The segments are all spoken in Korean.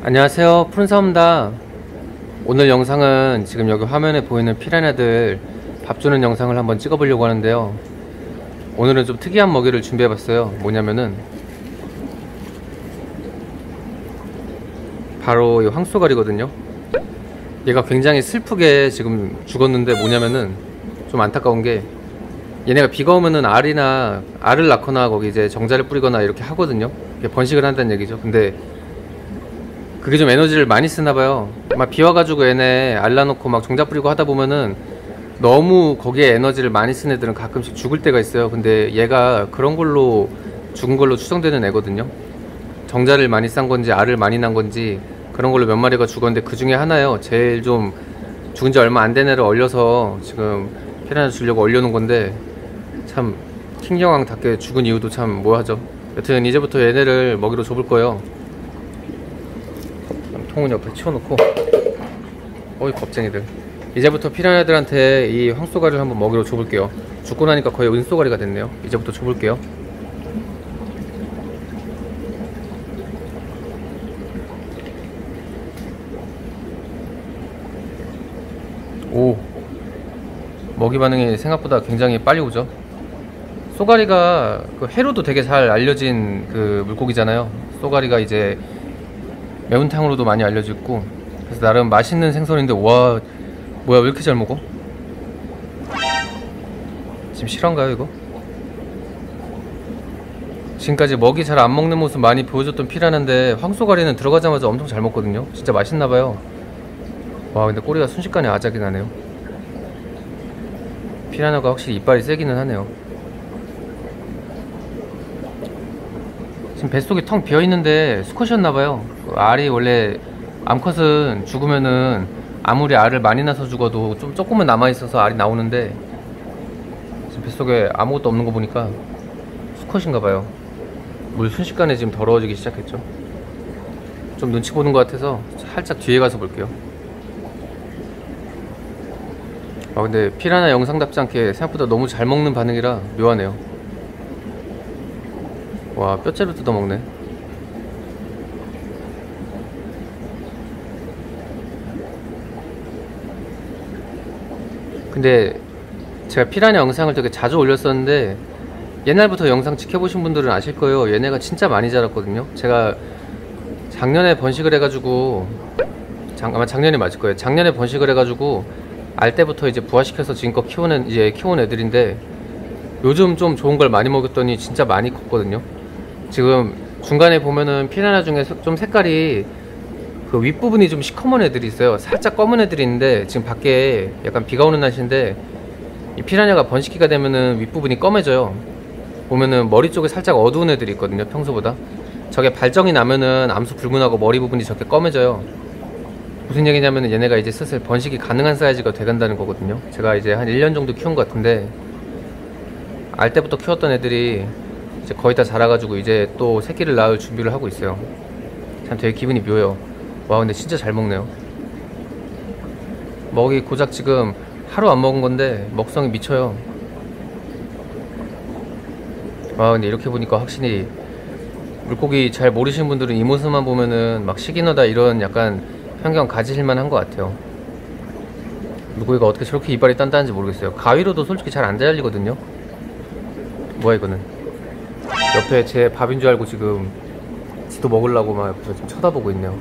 안녕하세요, 푸른사입니다. 오늘 영상은 지금 여기 화면에 보이는 피라냐들 밥 주는 영상을 한번 찍어보려고 하는데요. 오늘은 좀 특이한 먹이를 준비해봤어요. 뭐냐면은 바로 이 황소가리거든요. 얘가 굉장히 슬프게 지금 죽었는데, 뭐냐면은 좀 안타까운 게, 얘네가 비가 오면은 알을 낳거나 거기 이제 정자를 뿌리거나 이렇게 하거든요. 번식을 한다는 얘기죠. 근데 그게 좀 에너지를 많이 쓰나봐요. 막 비 와가지고 얘네 알 낳놓고 막 정자 뿌리고 하다 보면은 너무 거기에 에너지를 많이 쓴 애들은 가끔씩 죽을 때가 있어요. 근데 얘가 그런 걸로 죽은 걸로 추정되는 애거든요. 정자를 많이 싼 건지 알을 많이 낳은 건지 그런 걸로 몇 마리가 죽었는데, 그 중에 하나요. 제일 좀 죽은 지 얼마 안 된 애를 얼려서 지금 피라냐 주려고 얼려놓은 건데, 참 킹경왕답게 죽은 이유도 참 뭐하죠. 여튼 이제부터 얘네를 먹이로 줘볼 거예요. 통은 옆에 치워놓고, 어이 겁쟁이들. 이제부터 피라냐들한테 이 황소가리를 한번 먹이로 줘볼게요. 죽고 나니까 거의 은쏘가리가 됐네요. 이제부터 줘볼게요. 오, 먹이 반응이 생각보다 굉장히 빨리 오죠. 쏘가리가 그 회로도 되게 잘 알려진 그 물고기잖아요. 쏘가리가 이제 매운탕으로도 많이 알려졌고, 그래서 나름 맛있는 생선인데, 와 뭐야 왜 이렇게 잘 먹어? 지금 실화인가요 이거? 지금까지 먹이 잘 안 먹는 모습 많이 보여줬던 피라냐인데, 황소가리는 들어가자마자 엄청 잘 먹거든요. 진짜 맛있나봐요. 와, 근데 꼬리가 순식간에 아작이 나네요. 피라냐가 확실히 이빨이 세기는 하네요. 지금 뱃속이 텅 비어있는데 수컷이었나봐요. 알이 원래, 암컷은 죽으면은 아무리 알을 많이 낳아서 죽어도 좀 조금은 남아있어서 알이 나오는데, 지금 뱃속에 아무것도 없는 거 보니까 수컷인가봐요. 물 순식간에 지금 더러워지기 시작했죠. 좀 눈치 보는 것 같아서 살짝 뒤에 가서 볼게요. 근데 피라냐 영상답지 않게 생각보다 너무 잘 먹는 반응이라 묘하네요. 와, 뼈째로 뜯어먹네. 근데 제가 피라냐 영상을 되게 자주 올렸었는데, 옛날부터 영상 지켜보신 분들은 아실 거예요. 얘네가 진짜 많이 자랐거든요. 제가 작년에 번식을 해가지고, 아마 작년이 맞을 거예요. 작년에 번식을 해가지고 알 때부터 이제 부화시켜서 지금껏 키운 애들인데, 요즘 좀 좋은 걸 많이 먹였더니 진짜 많이 컸거든요. 지금 중간에 보면은 피라냐 중에 좀 색깔이, 그 윗부분이 좀 시커먼 애들이 있어요. 살짝 검은 애들이 있는데, 지금 밖에 약간 비가 오는 날씨인데 이 피라냐가 번식기가 되면은 윗부분이 검해져요. 보면은 머리 쪽에 살짝 어두운 애들이 있거든요, 평소보다. 저게 발정이 나면은 암수 붉은하고 머리 부분이 저렇게 검해져요. 무슨 얘기냐면은 얘네가 이제 슬슬 번식이 가능한 사이즈가 돼간다는 거거든요. 제가 이제 한 1년 정도 키운 것 같은데, 알 때부터 키웠던 애들이 이제 거의 다 자라가지고 이제 또 새끼를 낳을 준비를 하고 있어요. 참 되게 기분이 묘해요. 와, 근데 진짜 잘 먹네요. 먹이 고작 지금 하루 안 먹은 건데 먹성이 미쳐요. 와, 근데 이렇게 보니까 확실히 물고기 잘 모르시는 분들은 이 모습만 보면은 막 시기너다 이런 약간 편견 가지실만 한 것 같아요. 물고기가 어떻게 저렇게 이빨이 단단한지 모르겠어요. 가위로도 솔직히 잘 안 잘리거든요. 뭐야 이거는? 옆에 제 밥인 줄 알고 지금 지도 먹으려고 막 옆에서 지금 쳐다보고 있네요.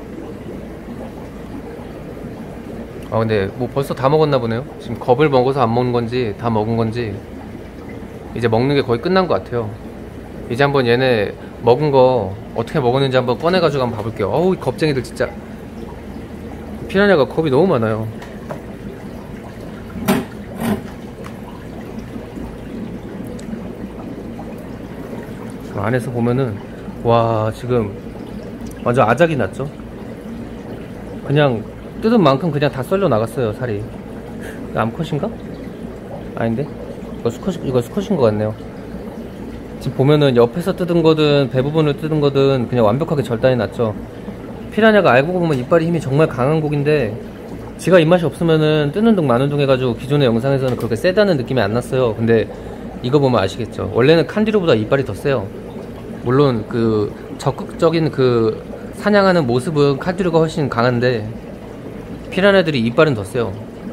근데 뭐 벌써 다 먹었나 보네요. 지금 겁을 먹어서 안 먹는 건지 다 먹은 건지 이제 먹는 게 거의 끝난 것 같아요. 이제 한번 얘네 먹은 거 어떻게 먹었는지 한번 꺼내가지고 한번 봐볼게요. 어우, 이 겁쟁이들 진짜. 피라냐가 겁이 너무 많아요. 안에서 보면은, 와, 지금 완전 아작이 났죠. 그냥 뜯은 만큼 그냥 다 썰려 나갔어요, 살이. 암컷인가? 아닌데? 이거 수컷인 것 같네요. 지금 보면은 옆에서 뜯은 거든 배부분을 뜯은 거든 그냥 완벽하게 절단이 났죠. 피라냐가 알고 보면 이빨이 힘이 정말 강한 고기인데, 지가 입맛이 없으면은 뜨는 둥 마는 둥 해가지고 기존의 영상에서는 그렇게 세다는 느낌이 안 났어요. 근데 이거 보면 아시겠죠. 원래는 칸디루보다 이빨이 더 세요. 물론 그 적극적인 그 사냥하는 모습은 칼두류가 훨씬 강한데 피라냐들이 이빨은 더 세요.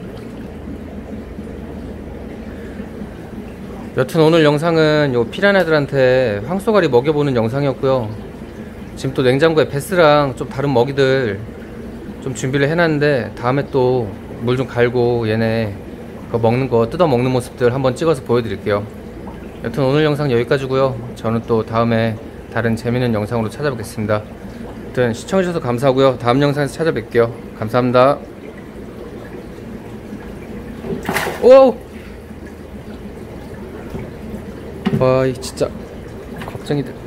여튼 오늘 영상은 요 피라냐들한테 황소가리 먹여보는 영상이었고요. 지금 또 냉장고에 베스랑 좀 다른 먹이들 좀 준비를 해놨는데 다음에 또 물 좀 갈고 얘네 그거 먹는 거 뜯어 먹는 모습들 한번 찍어서 보여드릴게요. 여튼 오늘 영상 여기까지고요. 저는 또 다음에 다른 재밌는 영상으로 찾아뵙겠습니다. 여튼 시청해주셔서 감사하고요. 다음 영상에서 찾아뵐게요. 감사합니다. 오! 와, 진짜 걱정이 돼.